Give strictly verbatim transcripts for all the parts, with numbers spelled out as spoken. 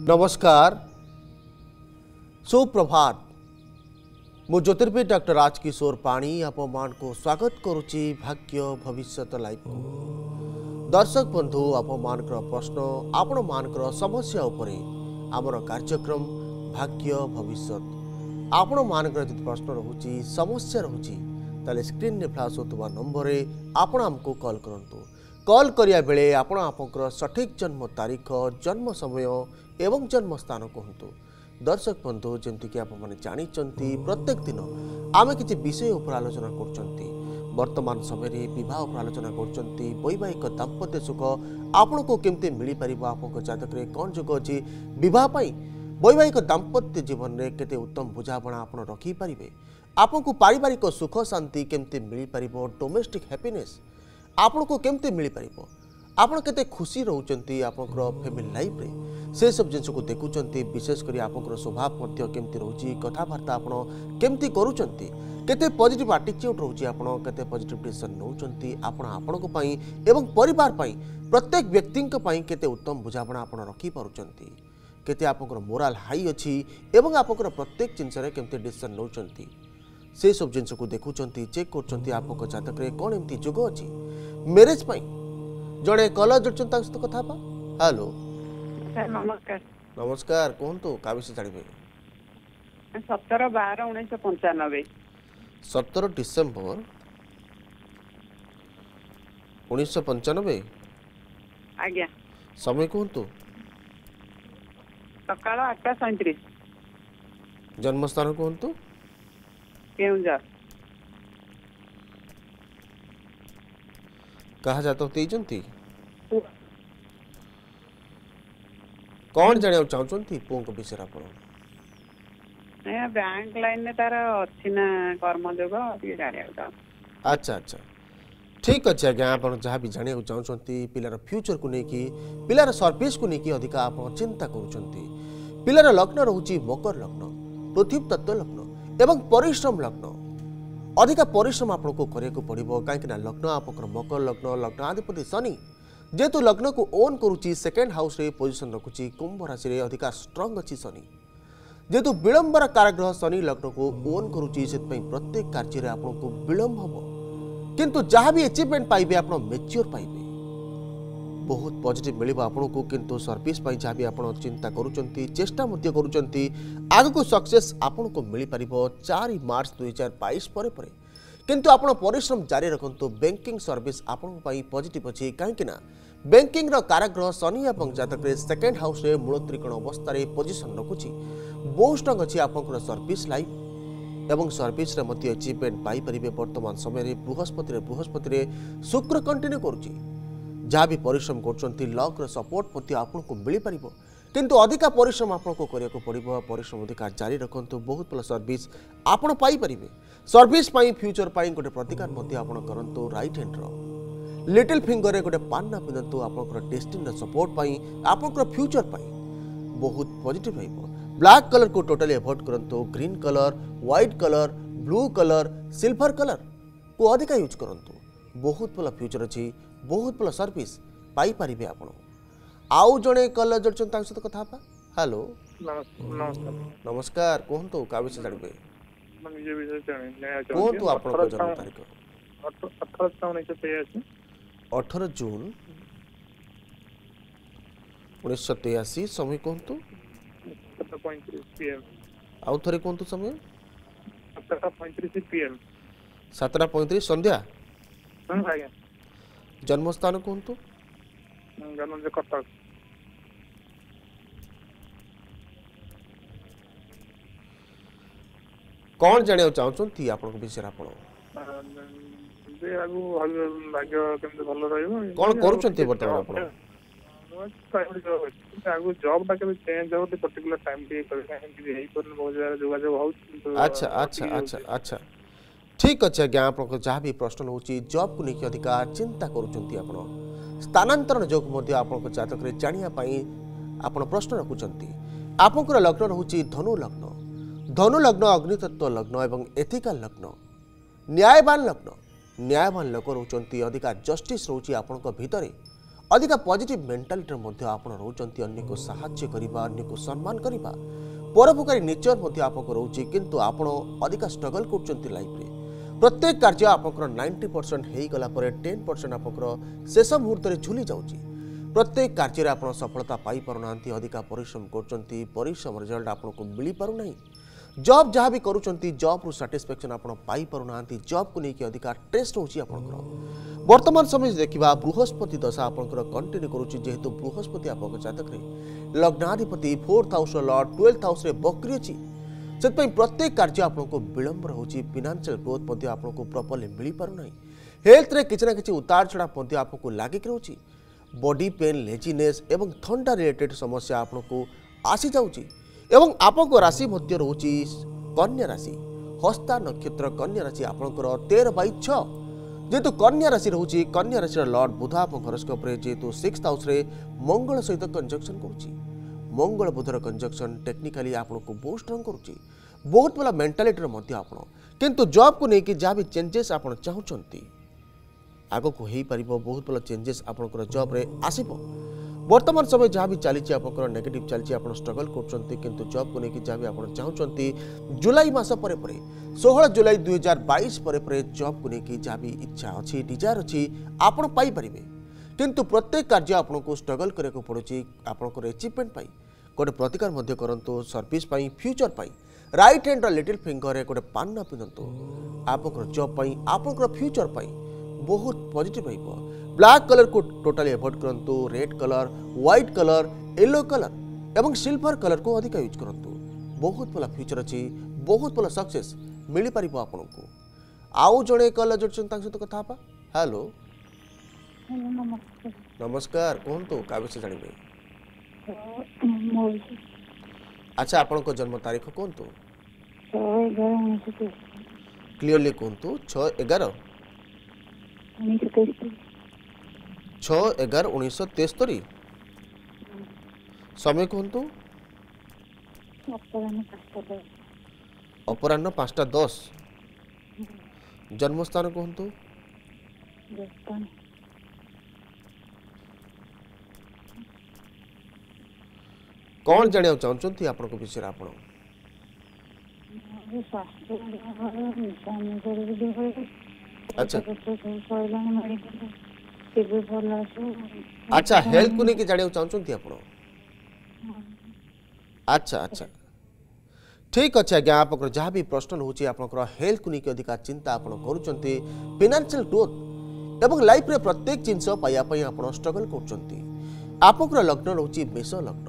नमस्कार सुप्रभात मु ज्योतिर्विद डॉक्टर राजकिशोर पाणी आपण को स्वागत करुच्ची भाग्य भविष्य लाइव को दर्शक बंधु आपण प्रश्न आपण मानकर समस्या उपरे आमर कार्यक्रम भाग्य भविष्य आपण मानकर जदि प्रश्न रहुची समस्या रहुची ताले स्क्रीन रे फ्लैश होतबा नंबर रे आपण हमको कॉल करंतु कॉल करिया बेले आपण आपनकर सठिक जन्म तारीख जन्म समय एवं जन्म स्थान कहतु। दर्शक बंधु जमती कि आपने जानी प्रत्येक दिन आम किसी विषय उपर आलोचना करचंती वर्तमान समय रे विवाह उपर आलोचना करचंती वैवाहिक दाम्पत्य सुख आपण को केमते मिली परिबा आपन जातक रे कोन जोग अछि विवाह पई वैवाहिक दाम्पत्य जीवन रे केते उत्तम बुझाबणा आपण रखी परिबे आपन को पारिवारिक सुख शांति केमते मिली परिबो डोमेस्टिक हैप्पीनेस आपन को केमते मिली परिबो आपण केते खुशी रहउचंती आपनकर फैमिली लाइफ रे से सब जिनस को देखुचंती विशेष करी आपनकर स्वभाव मध्य केमती रहउची कथावार्ता आपण केमती करूचंती केते पॉजिटिव एटीट्यूड रहउची आपण केते पॉजिटिव डिसीजन नउचंती आपण आपण को पई एवं परिवार पई प्रत्येक व्यक्ति को पई केते उत्तम बुझाबणा आपण रखी पारुचंती केते आपनकर मोराल हाई अछि एवं आपनकर प्रत्येक जिनस रे केमती डिसीजन नउचंती से सब जिनस को देखुचंती चेक करचंती आपनकर जातक रे कोन एमती जोग अछि मैरिज पई जड़े कलर जोड़चन ता सहित कथा बा हेलो सर नमस्कार नमस्कार कहंतु का विषय जानिबे सत्रह बारह उन्नीस सौ पंचानबे सत्रह डिसेंबर उन्नीस सौ पंचानबे आज्ञा समय कहंतु सकाळ आठटा सैंतीस जन्म स्थान कहंतु केउंझर कहा जाता तेजंती कौन जाने चाहछंती पुंक विषय आपण ए बैंक लाइन ने तार अछि ना कर्मजोग ये जाने अच्छा अच्छा ठीक अच्छे आज्ञा आप जहाँ भी जाने चाहछंती पिलार फ्यूचर को लेकी पिलार सर्विस को लेकी अधिक आप चिंता करूछंती पिलार लग्न रहउची मकर लग्न पृथ्वी तत्व लग्न एवं परिश्रम लग्न अधिक परिश्रम आपन को करे को पड़िबो काहे ना लग्न आपकर मकर लग्न लग्न अधिपति शनि जेतु लग्न को ओन करूची सेकेंड हाउस रे पोजीशन रखुची कुंभ राशि रे अधिक स्ट्रांग अछि शनि जेतु विलंबर कारग्रह शनि लग्न को ओन करूची सेत पई प्रत्येक कार्य रे आपन को विलंब हबो किंतु जहां भी अचीवमेंट पाइबे आपन मैच्योर पाइबे बहुत पॉजिटिव मिलिबो आपन को किंतु सर्विस पई जहां भी आपन चिंता करूचंती चेष्टा मध्य करूचंती आगु को सक्सेस आपन को मिली परिबो चार मार्च दो हज़ार बाईस परे परे किंतु आपन परिश्रम जारी रखंतु बैंकिंग सर्विस आपन पई पॉजिटिव अछि काहे ना बैंकिंग रो कारग्रह शनि एवं जातक रे सेकेंड हाउस रे मूल त्रिकोण अवस्था रे पोजीशन रखुची बहुत स्ट्रांग अछि आपन सर्विस लाइफ एवं सर्विस रे मध्य अचीवमेंट पाई परिबे वर्तमान समय रे बृहस्पति रे बृहस्पति रे शुक्र कंटिन्यू करूची जहाँ भी परिश्रम करचंती लक रे सपोर्ट मध्य आपन को मिली परिबो किंतु अधिक परिश्रम आपन को करिया को पड़िबो परिश्रम अधिक जारी रखंतु बहुत भल सर्विस आपन पाई परिबे सर्विस पाई फ्यूचर पाई गोटे प्रतिकार मध्य आपन करंतु राइट हैंड रो लिटिल फिंगर रे गोटे पान्ना पिनंतु आपन डेस्टिनी रे सपोर्ट पाई आपन फ्यूचर पाई बहुत पॉजिटिव आइबो ब्लैक कलर को टोटली अवॉइड करंतु green colour white colour blue colour silver colour को अधिक यूज करंतु बहुत भल फ्यूचर अछि बहुत भल सर्विस पाई परिबे आपण आउ जणे कलर जडचन ता सहित कथा बा हेलो नमस्कार नमस्कार कहंतु का विषय जानिबे मन ये विषय जाने नया कहंतु आपण को जन्म तारीख अठारह उन्नीस सौ तेयासी अठारह जून उन्नीस सौ तेयासी समय कहंतु सात पैंतीस पीएम आउ थरे कहंतु समय सात पैंतीस पीएम सात पैंतीस संध्या हां आज्ञा जन्म स्थान कहंतु जन्म जे कटक कौन जाने चाहछंती आपण विषय आपण जे आगु भाग्य केमते भलो रहइबो कौन करूछंती वर्तमान आपण आगु जॉब ता के चेंज हो तो पर्टिकुलर टाइम पे करे कि हेई पर बहुत ज्यादा जोगाजोग हो अच्छा अच्छा अच्छा अच्छा ठीक अच्छे आज्ञा आप जहाँ भी प्रश्न होची जॉब को लेकिन अधिकार चिंता करूचंती आपण स्थानांतरण जोग मध्य आपण जातक रे जानिया पई आपण प्रश्न रखुचंती आपनकर लग्न रहूची धनु लग्न धनु लग्न अग्नितत्व लग्न एवं एथिकल लग्न न्यायवान लग्न न्यायवान लोक रहउचंती अधिकार जस्टिस रहउची आपनक भितरे अधिका पॉजिटिव मेंटालिटी मध्य आपण रहउचंती अन्य को सहाय्य करिबा अन्य को सम्मान करिबा परोपकारी नेचर मध्य आपको रहउची किंतु आपण अधिका स्ट्रगल करचंती लाइफ रे प्रत्येक कार्य आपकर नाइंटी परसेंट हेई गला परे टेन परसेंट आपकर शेष मुहूर्त रे झुली जाउची प्रत्येक कार्य रे आपण सफलता पाई पारुनांती अधिका परिश्रम करचंती परिश्रम रिजल्ट आपको मिली पारु नाही जॉब जहाँ भी करूचंती जॉब रु सैटिस्फैक्शन आपण पाई पारुनांती जॉब को लेकिन अधिका टेस्ट होची आपनकर वर्तमान समय देखिबा बृहस्पति दशा आपनकर कंटिन्यू करूची जेहेतु बृहस्पति आपक जातक रे लग्नाधिपति fourth house lord twelfth house रे बकरी अछि सेतपई प्रत्येक कार्य आपनको विलंब रहउची फाइनेंशियल ग्रोथ मध्ये आपनको प्रॉपर्ली मिली पारु नाही हेल्थ रे किछ ना किछ उतार चढ़ा मध्ये आपको लागि रहउची बॉडी पेन लेजीनेस एवं थंडा रिलेटेड समस्या आपनको आसी जाउची एवं आपको राशि मध्य रहउची कन्या राशि हस्ता नक्षत्र कन्या राशि आपनकर तेरह बाई छह जेहेतु कन्या राशि रहउची कन्या राशि लॉर्ड बुध आपन हॉरोस्कोप रे जेहेतु सिक्स्थ हाउस रे मंगल सहित कंजक्शन करूची मंगल बुधर कंजक्शन टेक्निकली आपको बहुत स्ट्रांग करूची बहुत बड़ा मेंटालिटी रे मध्य आपन किंतु जॉब को लेकिन जहाँ भी चेंजेस आपन चाहूचंती आगो को हेई परिबो बहुत बड़ा चेंजेस आपनकर जॉब रे आसीबो वर्तमान समय जहाँ भी चली आपंकर नेगेटिव चलती आप स्ट्रगल करछंती किंतु जॉब को लेकिन जहाँ भी आप चाहूँगी जुलाई मास पर षोहल जुलाई दुई हजार बाईस पर जॉब को लेकिन जहाँ भी इच्छा अच्छी डिजायर अच्छी आपड़ पाइपर किंतु प्रत्येक कार्य आपन को स्ट्रगल करने पड़ुची आपंकर एचिवमेंट पाई गोटे प्रतिकार मध्य करंतु सर्विस पाई फ्यूचर पाई राइट हैंड लिटिल फिंगर गोटे पान पिंधतु आपंकर जॉब पाई आपंकर फ्यूचर पाई बहुत पॉजिटिव रहिबो ब्लैक कलर को टोटली अवॉइड करंतु red colour white colour yellow colour एवं सिल्वर कलर को अधिक यूज करंतु बहुत भला फ्यूचर अछि बहुत भला सक्सेस मिली परिबो आपनको आउ जणे कल जोडछन तांग सहित कथा हबा हेलो नमस्कार नमस्कार कोहंतु का विषय जानिबे मोर अच्छा आपनको जन्म तारीख कोहंतु छह ग्यारह उन्नीस सौ तेईस क्लियरली कोहंतु छह ग्यारह उन्नीस सौ तेईस छह ग्यारह उन्नीस सौ तेस्तरी समय कहतु अपराह्न पाँचटा दस अपराह्न पाँचटा दस जन्मस्थान कहतु जस्तान कौन जानिया चाहते आपण विषय आपण स्वास्थ्य अच्छा अच्छा अच्छा हेल्थ को लेकिन जानिया चाहते आपण अच्छा अच्छा ठीक अच्छे आज्ञा आप जहाँ भी प्रश्न होची आपनकर हेल्थ को लेकिन अधिक चिंता आप करुचंती फाइनेंशियल ग्रोथ एवं लाइफ रे प्रत्येक जिनस पाया पई आपण स्ट्रगल करचंती आपनकर लग्न रहउची मेष लग्न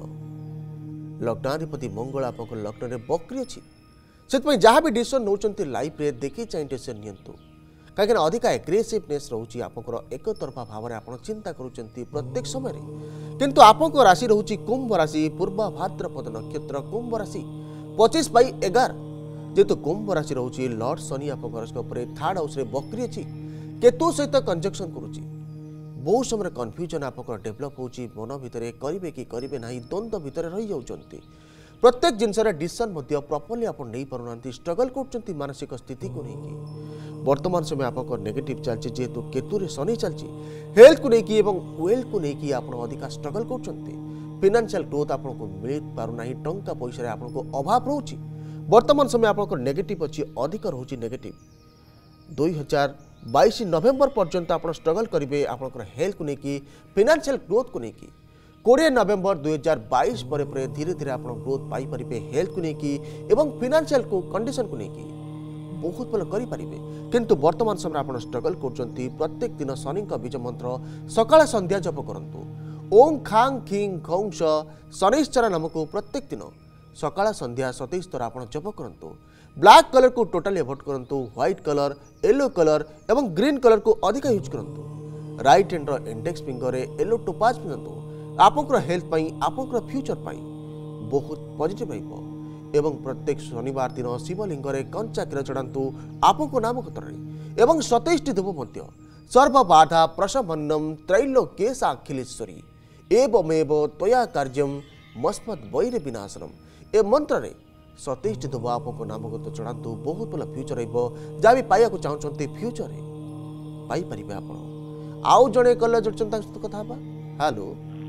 लग्नाधिपति मंगल आपनकर लग्न रे बकरी अछि सेतपई जहाँ भी डिसीजन नौचंती लाइफ रे देखि चाहि डिसीजन नियंतु कहीं अधिक एग्रेसिवनेस रोचे आपंकर एक तरफा भाव में आप चिंता करुँच प्रत्येक समय किंतु आपंक राशि रोचे कुंभ राशि पूर्व भाद्रपद नक्षत्र कुंभ राशि पच्चीस बै एगार जेहेतु कुंभ राशि रोचे लॉर्ड शनि आप थर्ड हाउस बकरी अच्छी केतु सहित कंजक्शन करुच्ची बहुत समय कन्फ्यूजन आप डेभलप हो मन भितर करेंगे कि करेंगे ना द्वंद्व भितर रही जाऊँच प्रत्येक जिनस डिसीजन प्रॉपर्ली आप नहीं पारना स्ट्रगल कर मानसिक स्थिति को लेकिन वर्तमान समय आप नेगेटिव चलती जेहेतु केतु शनि चलती हेल्थ को लेकिन वेल्थ को लेकिन आप अधिक स्ट्रगल कर फाइनेंशियल ग्रोथ आपको मिल पारना टंका पैसा आपको अभाव रोचे वर्तमान समय आप नेगेटिव अच्छी अधिक रोचे नेगेटिव दुई हजार बैश नवेम्बर पर्यंत आप स्ट्रगल करेंगे आप हेल्थ को लेकिन फाइनेंशियल ग्रोथ को लेकिन कोड़े नवेम्बर दुई हजार बैश पर धीरे धीरे आप ग्रोथ पाइपर हेल्थ को लेकिन फाइनेंशियल को कंडीशन को लेकिन बहुत भल करें किंतु वर्तमान समय आप स्ट्रगल कर प्रत्येक दिन शनि बीज मंत्र सकाळ संध्या जप करंतु ओं खांग खिंग खौं शनिश्चर नामक प्रत्येक दिन सकाळ संध्या सतैश थर आप जप करंतु ब्लैक कलर को टोटली अवॉइड करंतु व्हाइट कलर येलो कलर एवं ग्रीन कलर को अधिक यूज करंतु right hand index finger yellow topaz पिंधतु आपंकर हेल्थ पाई आपंकर फ्यूचर पाई बहुत पॉजिटिव रहिबो एवं प्रत्येक शनिवार दिन शिवलिंग कंचा क्षीर चढ़ातु आपको नाम कतर एवं सतैष्टि धूप सर्वबाधा प्रशमन्नम त्रैलोक्ये साखिलेश्वरी एवमेव त्वया कार्यम मस्मत् वैर विनाशनम ए मंत्र रे सतैष्टि धूप आपको नामगत चढ़ातु बहुत भल फ्यूचर रहिबो जहाँ भी पाइबा चाहते फ्यूचर पाइपर आप आउ जड़े कल जोड़चन कथा हेलो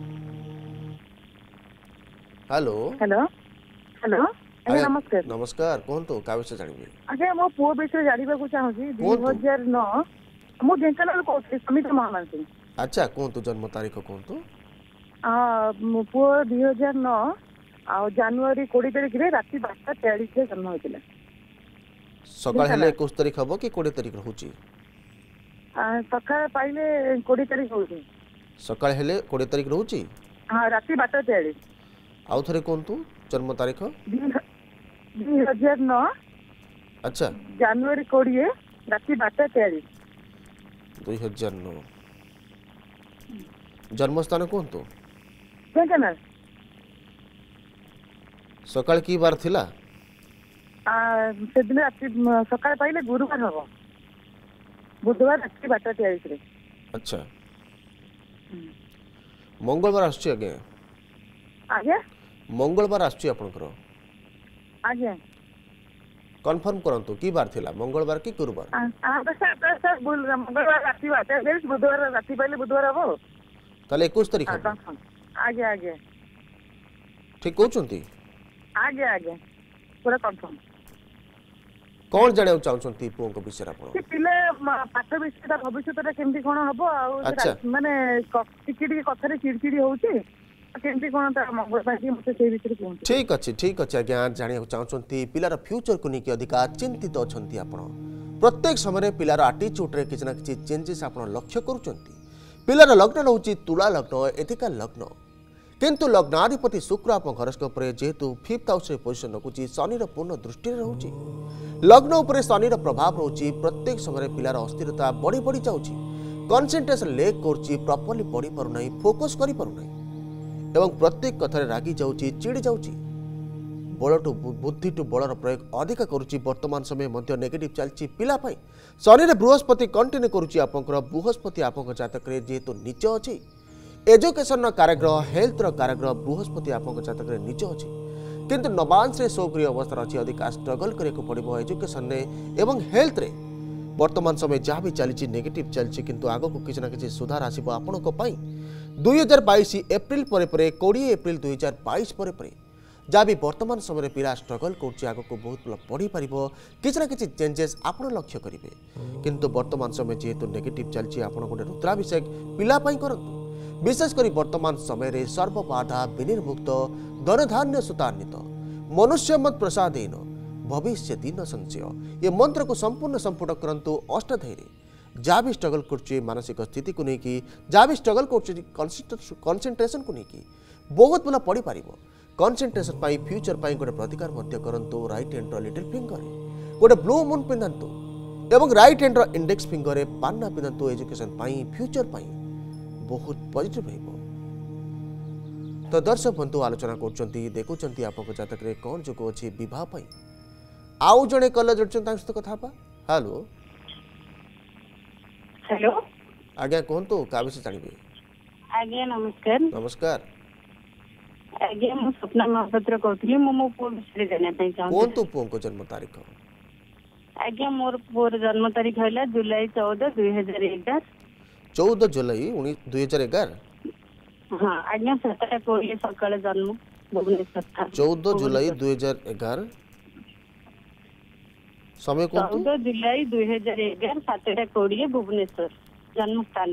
हेलो हेलो हेलो आज्ञा, नमस्कार नमस्कार कहतु क्या विषय जानवे आज्ञा मो पुओ विषय जानवा चाहूँगी दुई कुहतु। हजार नौ मु ढेंकानाल कहती समिता महामानसी अच्छा कहतु जन्म तारीख कहतु मो पुओ दुई हजार नौ आ जानुरी कोड़े तारीख में राति बारटा तेयालीस जन्म होता सकाळ हेले इक्कीस तारीख हबो कि बीस तारीख रहूची सकाळ पाइले कोड़े तारीख हो सकाळ हेले बीस तारीख रहूची हाँ राति बारटा तेयालीस आउ थरे कहतु जन्म तारीख दुई हजार नौ अच्छा जानुरी कोड़े राति बारटा तेयालीस दुई हजार नौ जन्म स्थान कहतु ढेंकानाल सकाळ की बार थिला से दिन राति सकाळ पाइले गुरुवार हम बुधवार राति बारटा तेयालीस अच्छा मंगलवार आछी आगे आज्ञा मंगलवार आछी आपनकर आज्ञा कंफर्म करंतु की बार थिला मंगलवार की गुरुवार मंगलवार राति बारटा तेयालीस बुधवार राति पाइले बुधवार हम ताले इक्कीस तारीख हबो आज्ञा आज्ञा ठीक कहउचंती आज्ञा आज्ञा पूरा कंफर्म कौन जाने चाहछंती पुओ को विषय आपण कि पिले पाठ विषय भविष्य केमती कोन हबो अच्छा। माने टिके टिके कथारे चिड़चिड़ी होउची केमती कोन त मंगल पाई मते से विषय कोन ठीक अच्छे ठीक अच्छे आज्ञा जानिया चाहछंती पिलार फ्यूचर को लेकिन अधिका चिंतित अछंती आपण प्रत्येक समय पिलार एटीट्यूड रे किछ ना किछ चेंजेस आपण लक्ष्य करूचंती पिलार लग्न रहउची तुला लग्न एथिका लग्न किंतु लग्नाधिपति शुक्र आप हॉरोस्कोप रे जेहेतु फिफ्थ हाउस रे पोजिशन रखुची शनिर पूर्ण दृष्टि रहउची लग्न उपरे शनिर प्रभाव रहउची प्रत्येक समय पिलार अस्थिरता बढ़ी बढ़ी जाउची कंसंट्रेशन लेक करची प्रॉपर्ली पढ़ी पारु नाही फोकस करि पारु नाही एवं प्रत्येक कथारे रागी जाउची चिड़ी जाउची बलटू बुद्धि टू बलर प्रयोग अधिक करुची वर्तमान समय मध्य नेगेटिव चलची पिला पाई शनि बृहस्पति कंटिन्यू करुची आपनकर बृहस्पति आपनकर जातक रे जेहेतु नीच अछि एजुकेशन कारग्रह हेल्थ कारग्रह बृहस्पति आपनकर जातक रे नीच अछि किंतु नवांश रे सक्रिय अवस्था अछि अधिक स्ट्रगल करे को पड़िबो एजुकेशन रे एवं हेल्थ रे वर्तमान समय जहाँ भी चली नेगेटिव चलची किंतु आगो को किछ ना किछ सुधार आसीबो आपन को पाई दुई हजार बाईस एप्रिल परे परे बीस एप्रिल दुई हजार बाईस परे परे जहाँ भी वर्तमान समय पिला स्ट्रगल कर आग को बहुत भल पढ़ी पार किसी ना कि चेंजेस आप लक्ष्य करेंगे किंतु वर्तमान समय जेहेतु नेगेटिव चलती आप गोटे रुद्राभिषेक पिलापाई करंतु विशेषकर वर्तमान समय सर्वबाधा विनिर्मुक्त धनधान्य सुतान्वित मनुष्य मत प्रसादेन भविष्य दिन संशय ये मंत्र को संपूर्ण संपुट करंतु अष्टधैर्य जहाँ भी स्ट्रगल कर मानसिक स्थिति को लेकिन जहाँ भी स्ट्रगल कर को लेकिन बहुत भल पढ़ी पार कॉन्सेंट्रेशन पाई फ्यूचर पाई गोटे प्रतिकार मध्य करंतु राइट हैंड लिटिल फिंगर गोटे ब्लू मून पिंधंतु एवं राइट हैंड इंडेक्स फिंगर रे पान्ना पिंधंतु एजुकेशन पाई फ्यूचर पाई बहुत पॉजिटिव रहइबो। तो दर्शक बंधु आलोचना करचंती देखुचंती आपको जातक रे कोन जोग अछि विवाह पाई आउ जणे कल जोडचन तां सहित कथा बा हेलो हेलो आज्ञा कोनतो का विषय जानिबे आज्ञा नमस्कार नमस्कार आज्ञा मु स्वप्ना महापात्र कहथि मु मो पुओ विषय जानिया पई चाहू कोनतो पुओ को जन्म तारीख आज्ञा मोर पुओर जन्म तारीख हैला जुलाई चौदह दुई हजार एगार चौदह जुलाई दुई हजार एगार हाँ आज्ञा सातटा कोड़े सकाळ जन्म भुवनेश्वर था चौदह जुलाई दुई हजार एगार समय कौन चौदह जुलाई दुई हजार एगार सातटा कोड़े भुवनेश्वर जन्म स्थान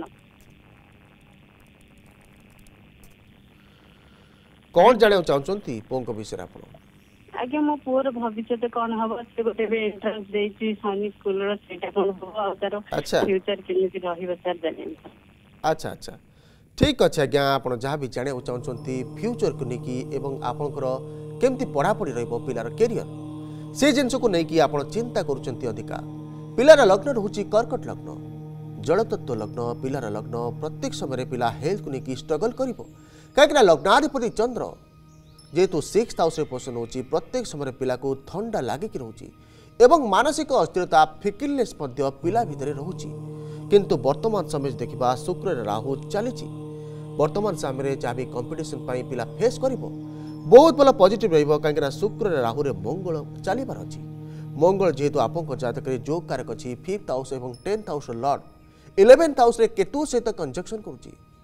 कौन जाने चाहछंती पुओ विषय आपण आज्ञा मो पुओर भविष्य कौन हम से गोटे एंट्रांस देछि सैनिक स्कूल रो सेटा कोन हो आ तार अच्छा फ्यूचर केमिति रहिबो सर जाने अच्छा अच्छा ठीक अच्छे आज्ञा आप जहाँ भी जाना चाहते फ्यूचर को लेकिन एवं आपंकर केमती पढ़ापढ़ी रहिबो पिलार कैरियर से जिनस को लेकिन आप चिंता करुँच अधिका पिलार लग्न रोचे कर्कट लग्न जलतत्व लग्न पिलार लग्न प्रत्येक समय पिला हेल्थ को लेकिन स्ट्रगल करिवो कहीं लग्नाधिपति चंद्र जेहेतु सिक्स हाउस पोषण होची प्रत्येक समय पिला को थंडा लागिक रोची एवं मानसिक अस्थिरता फिकिलनेस पिला भितर रोची किंतु वर्तमान समय देखा शुक्र राहु चली वर्तमान समय जहाँ भी कंपिटिशन पिला फेस कर बहुत भल पॉजिटिव रहिबो कहीं शुक्र राहु रे मंगल चलिबार अछि मंगल जेहेतु आपन जातक जो कारक अछि फिफ्थ हाउस एवं tenth house lord eleventh house रे केतु सहित कंजक्शन करुछि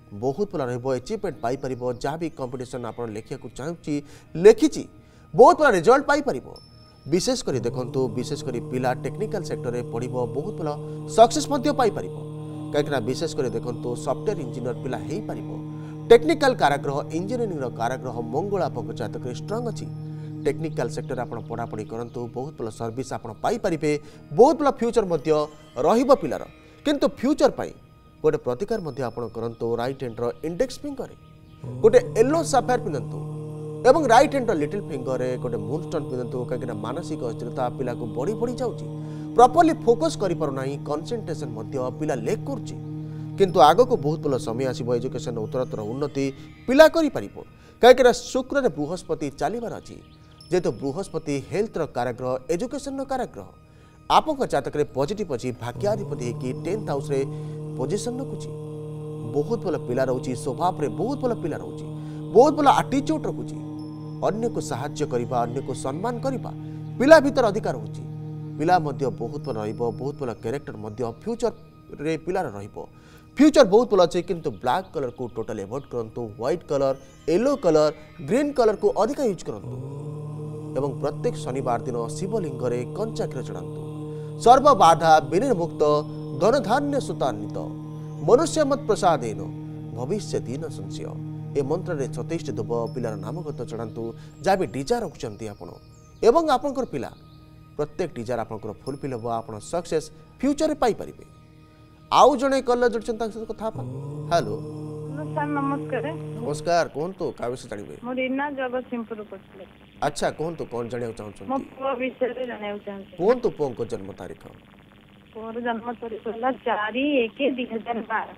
बहुत भल रचिवमेंट पाइपर जहाँ भी कंपिटिशन आप लिखा चाहूँगी लिखी बहुत भल रिजल्ट पाइपर विशेषकर देखो विशेषकर पिला टेक्निकल सेक्टर में पढ़ बहुत भल सक्सेस पाइपर कहीं विशेषकर देखो सॉफ्टवेयर इंजीनियर पिला हो पार टेक्निकल काराग्रह इंजीनियरिंग काराग्रह मंगल आप जातक स्ट्रंग अच्छी टेक्निकल सेक्टर आप पढ़ापढ़ी करूँ बहुत भल सर्विस आप पाइपर बहुत भल फ्यूचर पिलार किंतु फ्यूचर पाई गोटे प्रतिकार करूँ राइट हैंड्र इंडेक्स फिंगर गोटे येलो साफायर पिंधतु एवं राइट हैंड लिटिल फिंगर गोटे मूनस्टोन पिंधतु कहीं मानसिक अस्थिरता पिला को बढ़ी बढ़ी जाऊँगी प्रॉपर्ली फोकस कर कंसंट्रेशन पिला लेक कर किंतु आग को बहुत भल समय आसो एजुकेशन उत्तरोत्तर उन्नति पिला कहीं शुक्र बृहस्पति चलबार अच्छी जेहेतु बृहस्पति हेल्थर काराग्रह एजुकेशन काराग्रह आप जातक पॉजिटिव अच्छी भाग्याधिपति होगी टेन्थ हाउस पोजिशन रखुची बहुत भल पिला रोचे स्वभाव में बहुत भल पिला रोचे बहुत भल आटीट्यूड रखुची अन्य को साहाय्य करबा अन्य को सम्मान करबा पिला भीतर अधिकार होची पिला मध्य बहुत भल रहिबो बहुत भल कैरेक्टर मध्य फ्यूचर रे पिलार रहिबो फ्यूचर बहुत भल अच्छे किंतु ब्लैक कलर को टोटल एवॉइड करंतु white colour yellow colour green colour को अधिक यूज करंतु एवं प्रत्येक शनिवार दिन शिवलिंग रे कंचा क्षीर चढ़ातु सर्व बाधा विनिर्मुक्त धन धान्य सुतान्वित मनुष्य मत प्रसादेन भविष्य दीन संशय ए मंत्र रे छत्तीस दुब पिलार नामगत चढ़ातु जहाँ भी डिजायर रखुंट आपण एवं आपंकर पिला प्रत्येक डिजायर आपंकर फुलफिल हम आप सक्सेस फ्यूचर पाई परिबे आउ जने कल जोड़छन ताक सहित कथा हेलो सर नमस्कार नमस्कार कहंतु का विषय जानिबे मो रीना जगतसिंहपुर करथले अच्छा कहंतु कोन जानियो चाहू मो छथि पुआ विषय रे जानियो चाहते कहंतु पों को जन्म तारीख पुअर जन्म तारीख होला चार एक दो हज़ार बारह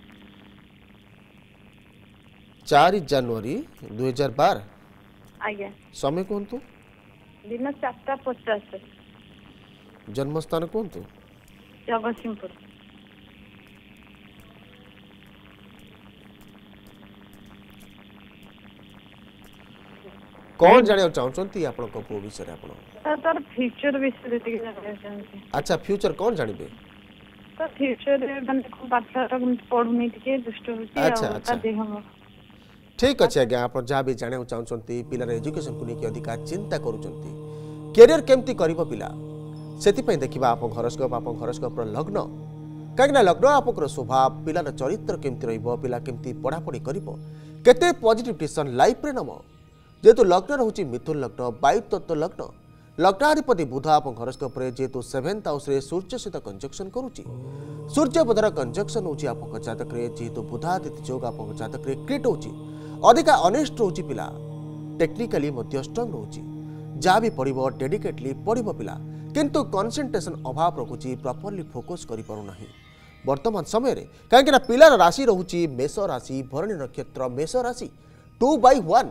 चार जनवरी दुई हजार बार आज्ञा समय कहतु दिन चारटा पचास जन्मस्थान कहतु जगतसिंहपुर कौन जानियो चाहछंती आपन को पो विषय रे आपन सर तार फ्यूचर विषय रे जानियो चाहते अच्छा फ्यूचर कौन जानिबे तो फ्यूचर रे माने को पाठा पढुनी टिके दुष्ट होती अच्छा, आ अच्छा। देह हम ठीक अच्छे आज्ञा आप जहाँ भी जाना चाहते पिलार एजुकेशन को लेकिन अधिका चिंता करुँच कैरियर केमती कर पिला से देखा आप घरस्कोप आप घरस्कोप लग्न कहीं लग्न आप स्वभाव पिलार चरित्र केमती रहा केमती पढ़ापढ़ी करते पॉजिटिव डिसीजन लाइफ रे नम जेहेतु लग्न रोचे मिथुन लग्न वायु तत्व लग्न लग्नाधिपति बुध आप घरस्कोप जेहेतु सेवेन्थ हाउस सूर्य सहित कंजक्शन करुच्ची सूर्य बुधर कंजक्शन होची आप जातक जेहेतु बुधादित्य योग आप जातक क्रिएट होची अधिका अनेस्ट रोची पिला टेक्निकली मध्य स्ट्रंग रोची जहाँ भी पढ़ो डेडिकेटली पढ़ो पिला किंतु कंसंट्रेशन अभाव रखुची प्रॉपर्ली फोकस करि पारु नाही वर्तमान समय रे कहीं पिलार राशि रोची मेष राशि भरणी नक्षत्र मेष राशि टू बाई वन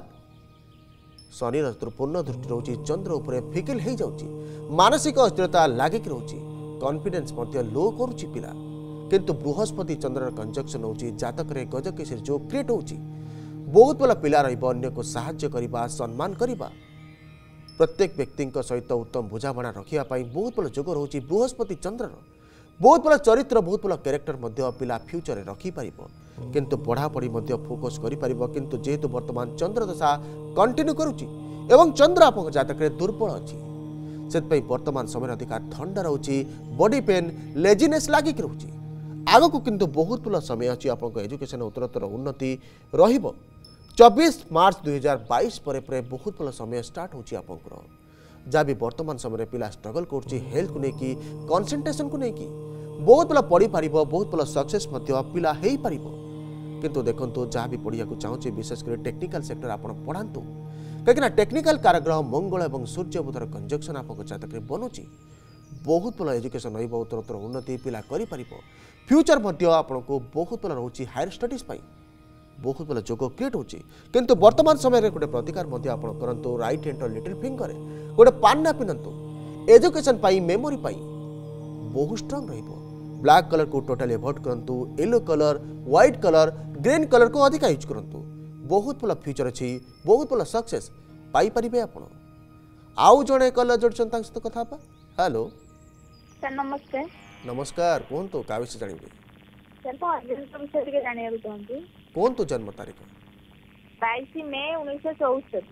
शनि पूर्ण दृष्टि रोची चंद्र उपरे फिकिल हो जाउची मानसिक अस्थिरता लागिक रोची कॉन्फिडेंस मध्य लो करुची पिला किंतु बृहस्पति चंद्र कंजक्शन होची जातक रे गजकेसरी जो क्रिएट होची बहुत भल पिला रहिबो अन्य को साहाय्य करिबा सम्मान करिबा प्रत्येक व्यक्ति सहित उत्तम बुझामणा रखिया पाई बहुत भल जोग रोची बृहस्पति चंद्र बहुत भल चरित्र बहुत भल कैरेक्टर मध्य पिला फ्यूचर रे रखि पारिबो किंतु पढ़ापढ़ी मध्य फोकस करि पारिबो किंतु जेहेतु वर्तमान चंद्र दशा कंटिन्यू करुची एवं चंद्र आप जातक रे दुर्बल अछि सेत वर्तमान समय अधिक ठंडा रोची बॉडी पेन लेजीनेस लागिक रोची आग को किंतु बहुत भल समय अच्छी आप एजुकेशन उत्तरोत्तर उन्नति रहिबो चौबीस मार्च दुई हजार बाईस पर बहुत भल समय स्टार्ट होची आपंकर जहाँ भी वर्तमान समय पिला स्ट्रगल कर हेल्थ को लेकिन कंसंट्रेशन को लेकिन बहुत भल पढ़ी पार बहुत भल सक्सेस पिला हो पार किंतु देखो जहाँ भी पढ़िया चाहूँचे विशेषकर टेक्निकल सेक्टर आप पढ़ातु कहीं टेक्निकल काराग्रह मंगल और सूर्य बुधर कंजक्शन आप जातक बनूची बहुत भल एजुकेशन रही उत्तरोत्तर उन्नति पिला कर फ्यूचर आपको बहुत भल रोचे हायर स्टडीज बहुत भल जोग क्रिएट होची किंतु वर्तमान समय गोटे प्रतिकार करूँ राइट हैंड लिटिल फिंगर गोटे पान्ना पिंधतु एजुकेशन मेमोरी बहुत स्ट्रंग रहिबो ब्लैक कलर को टोटल एवॉइड करंतु yellow colour white colour green colour को अधिक यूज करंतु बहुत भल फ्यूचर अच्छी बहुत भल सक्सेस पाई परिबे आपण आउ जणे कलर जोड़छन ताक सहित कथा पा हेलो सर नमस्ते नमस्कार कहंतु का विषय जानिबे सर तो आगे विषय के जानिया चाहूँगी कौन तो जन्म तारीख बाईस मे उन्नीस सौ चौस्तरी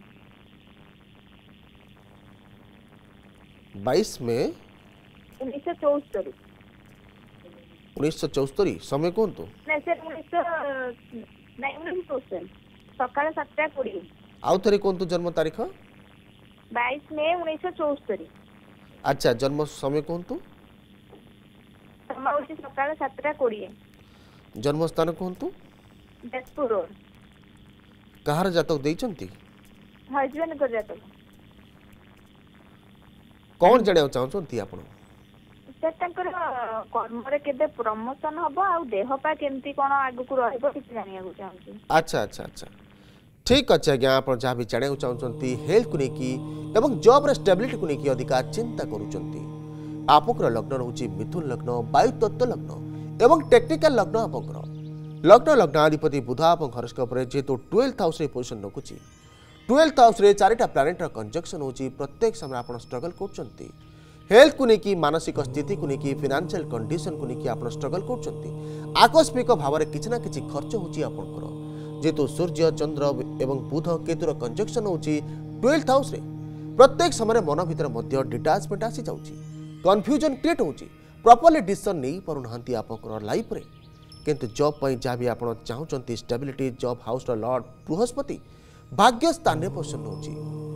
बाईस में उन्नीस सौ चौस्तरी उन्नीस सौ चौस्तरी समय कौन तो नहीं सर उन्नीस सौ नहीं उन्नीस सौ चौस्तरी सकाल सातटा कोड़े आउ थे कौन तो जन्म तारीख बाईस मे उन्नीस सौ चौस्तरी अच्छा जन्म समय कौन तो समय हूँ सकाल सातटा कोड़े जन्म स्थान कौन तो जाजपुर रोड कहार जातक देइचंती हजबैंड को जाता कौन जाने चाहते आपण सर तांकर कर्मरे केबे प्रमोशन हबो आ देह पा केमती कोन आगु को रहबो किछ जानिया को चाहूँ अच्छा अच्छा अच्छा ठीक अच्छे आज्ञा आप जहाँ भी जाना चाहते हेल्थ को लेकिन एवं जॉब रे स्टेबिलिटी को लेकिन अधिका चिंता करूछंती आपकर लग्न रोचे मिथुन लग्न वायु तत्व लग्न एवं टेक्निकल लग्न आपकर लग्न लग्नाधिपति बुध आप हॉरोस्कोप रे जेतो ट्वेल्थ हाउस रे पोजीशन रखुची ट्वेल्थ हाउस रे चारिटा प्लैनेट रा कंजक्शन होची प्रत्येक समय आपण स्ट्रगल करछंती हेल्थ को लेकिन मानसिक स्थिति को लेकिन फाइनेंशियल कंडीशन को लेकिन आपण स्ट्रगल करछंती आकस्मिक भाव में किछि ना किछि खर्च होची आपनकर जेतु सूर्य चंद्र एवं बुध केतुर कंजक्शन होची ट्वेल्थ हाउस रे प्रत्येक समय मन भीतर मध्य डिटाचमेंट आसी जाउची कन्फ्यूजन क्रिएट होची प्रॉपर्ली डिसीजन नहीं पारु नहंती आपनकर लाइफ रे किंतु जॉब पई जा भी आपण चाहउचंती स्टेबिलिटी जॉब हाउस रो लॉर्ड बृहस्पति भाग्य स्थान रे पोषण होची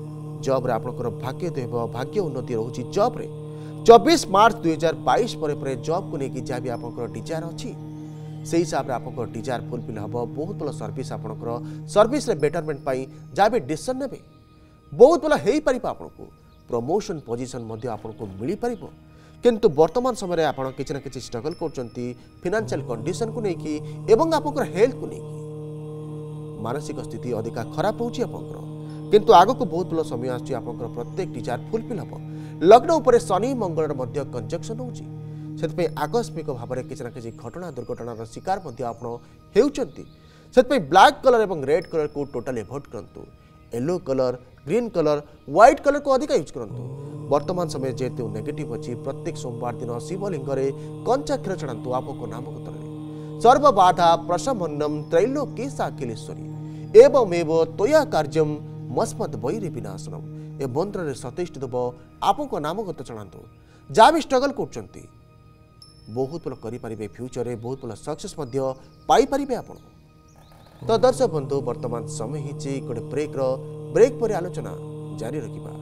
जॉब रे आपनकर भाग्य देव भाग्य उन्नति रहउची जॉब रे चौबीस मार्च दुई हजार बाईस पर पर जॉब को लेकिन जहाँ भी आपंकर डिजायर अच्छी से हिसाब से आपंकर डिजायर फुलफिल हम बहुत भल सर्विस आपंकर सर्विस रे बेटरमेंट पाई जहाँ भी डिसीजन नेबे बहुत भल हो पार आपको प्रमोशन पोजीशन आपको मिल पार किंतु वर्तमान समय आप किसी ना किसी स्ट्रगल करछंती फाइनेंशियल कंडीशन को लेकिन एवं आपंकर हेल्थ को लेकिन मानसिक स्थिति अधिका खराब होची आपंकर किंतु आग को बहुत भल समय आछी आपंकर प्रत्येक डिजायर फुलफिल हम लग्न उपर शनि मंगल मध्य कंजक्शन होची सेतपई आकस्मिक भाव में किसी ना किसी घटना दुर्घटनार शिकार मध्य आपण हेउचंती सेतपई ब्लैक कलर एवं रेड कलर को टोटल एवॉइड करंतु yellow colour green colour white colour को अधिक यूज करंतु वर्तमान समय जेतु नेगेटिव अछि प्रत्येक सोमवार दिन शिवलिंग रे कंचा क्षीर चढ़ांतु आपको नाम गोत्र सर्वबाधा प्रशमन्नम त्रैलोक्येशाखिलेश्वरी एवं एव तोया कार्यम मस्मत् वैरी विनाशनम ए मंत्र रे सतेष्ट देव आपको नामगत चढ़ातु जहाँ भी स्ट्रगल कर बहुत भल करें फ्यूचर रे बहुत भल सक्सेस पाइपर आप तो दर्शक बंधु वर्तमान समय ही गोटे ब्रेक रो ब्रेक पर आलोचना जारी रखिबा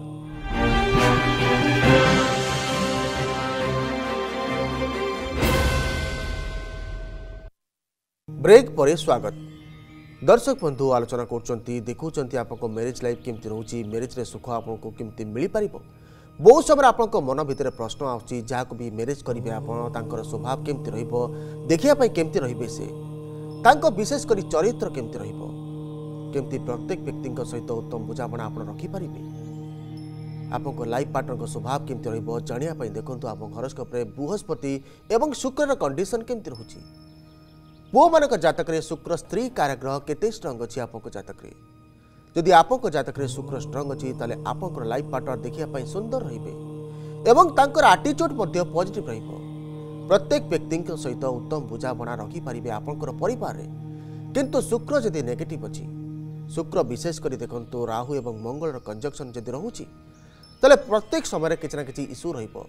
ब्रेक पर स्वागत दर्शक बंधु आलोचना करचंती देखुचंती आपको मैरिज लाइफ केमती रहउची मैरिज रे सुख आपको केमती मिली पारिबो बहुत समय आपको मन भीतर प्रश्न आउची जहाँ को भी मैरिज करिवे आपण तांकर स्वभाव केमती रहिबो देखिया पई केमती रहिबे से तांको विशेष करी चरित्र केमती रहिबो केमती प्रत्येक व्यक्ति सहित उत्तम बुझामणा आपण रखि पारिबे आपको लाइफ पार्टनर को स्वभाव केमती रहिबो जानिया पई देखंतु आपन हॉरोस्कोप रे बृहस्पति एवं शुक्र रा कंडीशन केमती रहउची पु मान जातक शुक्र स्त्री कारग्रह केते स्ट्रंग अच्छी आप जातक जदि आप जातक शुक्र स्ट्रंग अच्छी ताले आप लाइफ पार्टनर देखा सुंदर रे आटीट्यूड पॉजिटिव रहिबो प्रत्येक व्यक्ति सहित उत्तम बुझामणा रखिपारे आपंकर परिवार रे किंतु शुक्र जदि नेगेटिव अच्छी शुक्र विशेष कर देखो राहु एवं मंगल कंजक्शन जदि रोचे ताले प्रत्येक समय किसी ना किसी इश्यू रहिबो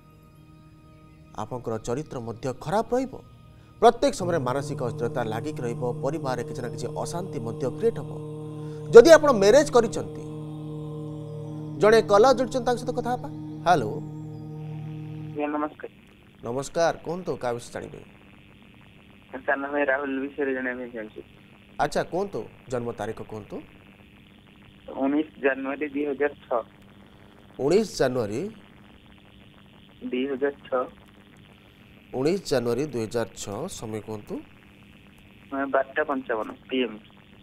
आपंकर चरित्र खराब रहिबो प्रत्येक समय मानसिक अस्थिरता लागिक रहिबो परिवार किसी ना किसी अशांति क्रिएट हम जदि आप मैरेज करिसंती जड़े कल जोड़छन ताक सहित कथा हेलो नमस्कार नमस्कार कौन तो का विषय जानिबे साना भाई राहुल विषय जानिबे चाहछि अच्छा कौन तो जन्म तारीख कौन तो उन्नीस जनवरी दो हज़ार छह उन्नीस जनवरी दो हज़ार छह उन्नीस जनवरी दो हज़ार छह समय कौन तो बारह पंचावन पीएम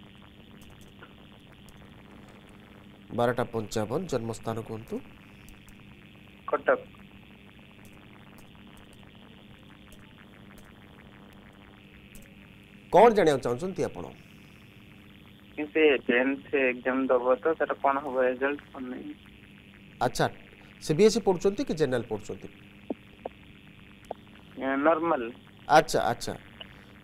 बारह पंचावन जन्म स्थान कौन तो कटक कौन जानिया चाहछंती आपण से टेंथ एग्जाम दबो तो सेटा कोन होबो रिजल्ट कोन नहीं अच्छा सीबीएसई पढुचंती कि जनरल पढुचंती नॉर्मल अच्छा अच्छा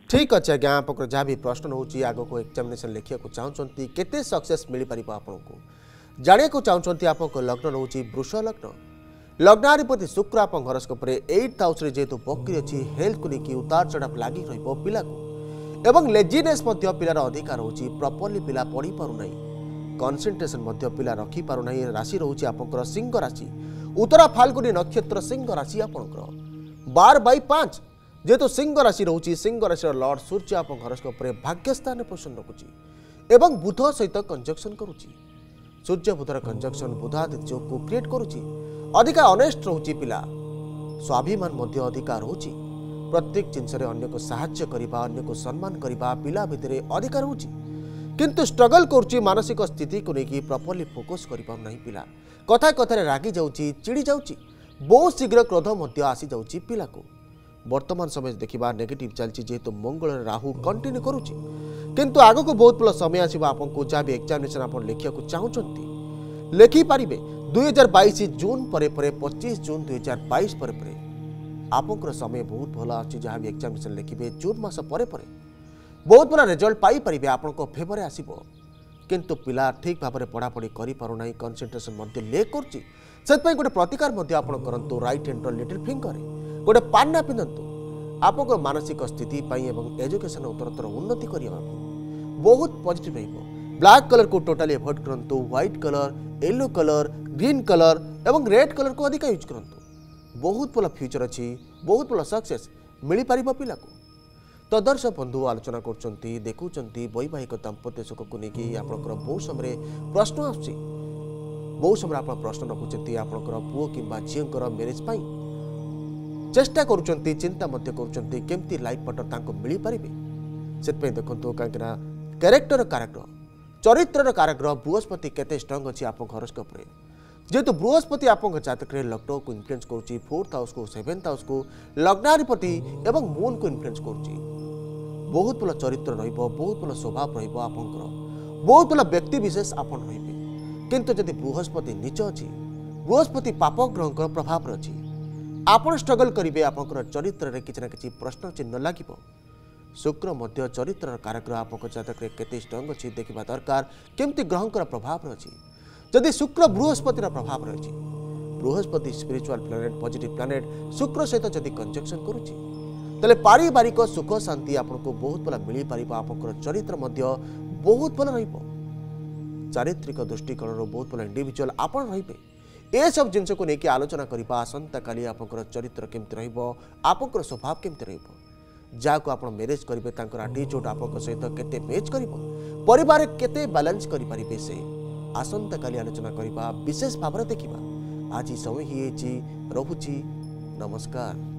ठीक अच्छे आज्ञा आप जहाँ भी प्रश्न होची आग को एग्जामिनेशन लिखा चाहते केते सक्सेस मिल पार आपन को जाना को चाहते आप लग्न रोचे वृष लग्न लग्नाधिपति शुक्र आप हरस्कोप एट हाउस जेहेतु बकरी अच्छी हेल्थ को लेकिन उतार चढ़ाव लगी पिला एवं लेजिनेस पिलार अधिकार रोचे प्रॉपर्ली पिला पढ़ी पारना कनसेंट्रेशन पिला रखी पारना राशि रोचे आप सिंह राशि उत्तरा फाल्गुनी नक्षत्र सिंह राशि आपंकर बार बै पांच जेहेतु सिंह राशि रोचे सिंह राशि लॉर्ड सूर्य आप हरस्कोप भाग्य स्थान पोषण रखुची एवं बुध सहित कंजक्शन करुची सूर्य बुधर कंजक्शन बुधादित्य को क्रिएट करुची अधिका अनेस्ट रोचे पिला स्वाभिमान मध्य अधिकार रोची प्रत्येक जिनस अन्य को साहाय्य करबा अन्य को सम्मान करबा पिला भितर अधिकार रोची किंतु स्ट्रगल करुची मानसिक स्थिति को लेकिन प्रॉपर्ली फोकस कर पार नहीं पिला कथा कथार रागी जाउची चिड़ी जाउची बहुत शीघ्र क्रोध मध्य आसी जाउची पिला को वर्तमान समय देखा नेगेटिव चलती जेहेतु मंगल राहु कंटिन्यू करुची किंतु आग को बहुत भल समय आसो आपको जहाँ भी एग्जामिनेशन आप लिखा चाहते लिखिपारे दुई हजार बैश जून पर पच्चीस जून दुई हजार बैश पर आपंकर समय बहुत भल आसी जहाँ भी एग्जामिनेशन लिखे जून मास पर बहुत भल रिजल्ट पाइपर आपण फेवर आसो किंतु पिला ठीक भाव में पढ़ापढ़ी कर कनसेंट्रेशन लेक कर गोटे प्रतिकार करूँ राइट हैंड लिटिल फिंगर गोटे पान्ना पिंधतु आप मानसिक स्थिति एवं एजुकेशन उत्तरोत्तर उन्नति करने बहुत पॉजिटिव रहिबो ब्लैक कलर को टोटाली अवॉइड करंतु white colour yellow colour green colour एवं रेड कलर को अधिक यूज करंतु बहुत भल फ्यूचर अच्छी बहुत भल सक्सेस मिल पार पिला को तो दर्शक बंधु आलोचना कर देखुं वैवाहिक दाम्पत्य सुख को लेकिन आप बहुत समय प्रश्न आसुची बहुत समय आप प्रश्न रखुंट आपंकर पुओ कि झीर मैरेज चेष्टा करुँच चिंता केमती लाइफ पार्टनर मिल पारे से देखो कहीं कैरेक्टर कारक चरित्र कारक बृहस्पति केते स्ट्रंग अच्छी आप हरस्कोप जेहेतु बृहस्पति आप जातक लग्न को इन्फ्लुएंस करुँची फोर्थ हाउस को सेवेन्थ हाउस को लग्नाधिपति एवं मून को इन्फ्लुएंस करुँची बहुत भल चरित्र बहुत भल स्वभाव रहा बहुत भल व्यक्ति विशेष आपन रे किंतु जदि बृहस्पति नीच अच्छी बृहस्पति पाप ग्रह प्रभाव अच्छी आपन स्ट्रगल करेंगे आपंकर चरित्र में किसी ना कि प्रश्न चिन्ह लगे शुक्र मध्य चरित्र कारक आप जातक केते स्ट्रंग अच्छी देखा दरकार केमती ग्रहंकर प्रभाव अच्छी जदि शुक्र बृहस्पति प्रभाव रही बृहस्पति स्पिरिचुअल प्लैनेट पॉजिटिव प्लैनेट शुक्र सहित जदि कंजक्शन करुच्ची तेल पारिवारिक सुख शांति आपको बहुत भल मिल पार आपंकर चरित्र बहुत भल चारित्रिक दृष्टिकोण बहुत भल इंडिविजुअल आपन रे ये सब जिनस को लेकिन आलोचना करवा आसंता काली आपंकर चरित्र केमती रहा स्वभाव केमती रहा जहाँ को आप मैरेज करेंगे आटीट्यूड आप सहित केते मैच कर परिवार केते बैलेंस करें से आसंता काली आलोचना करवा विशेष भाव में देखा आज समय ही रहुची नमस्कार।